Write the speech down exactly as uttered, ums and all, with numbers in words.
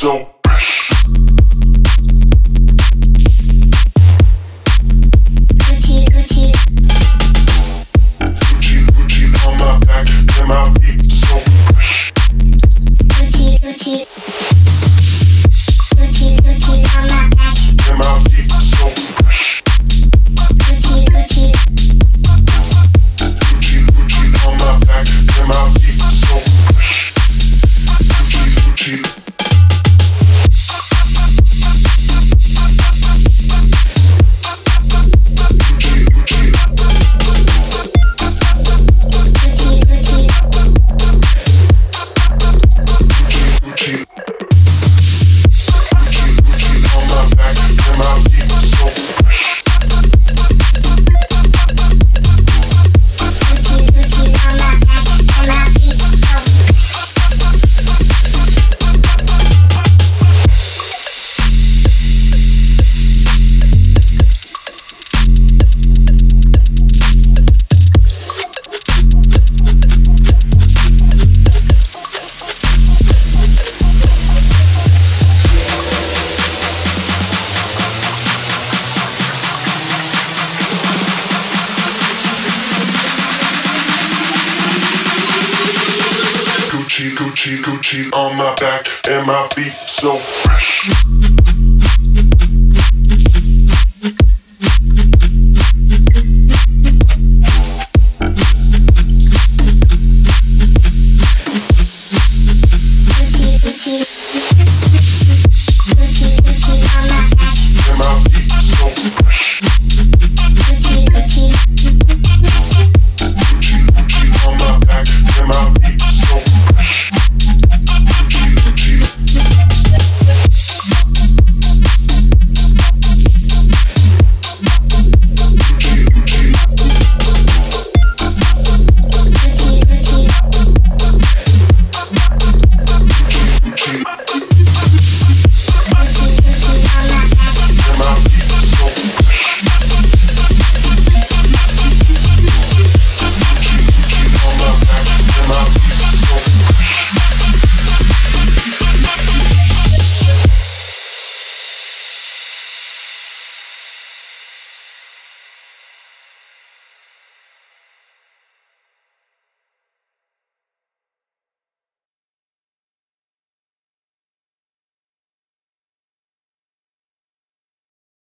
so Gucci, Gucci, Gucci, Gucci on my back and my feet so fresh. Gucci, Gucci, Gucci, Gucci on my back and my feet so fresh. Gucci, Gucci, Gucci, Gucci on my back and my feet so fresh. Gucci, Gucci. Gucci, Gucci on my back and my feet so fresh.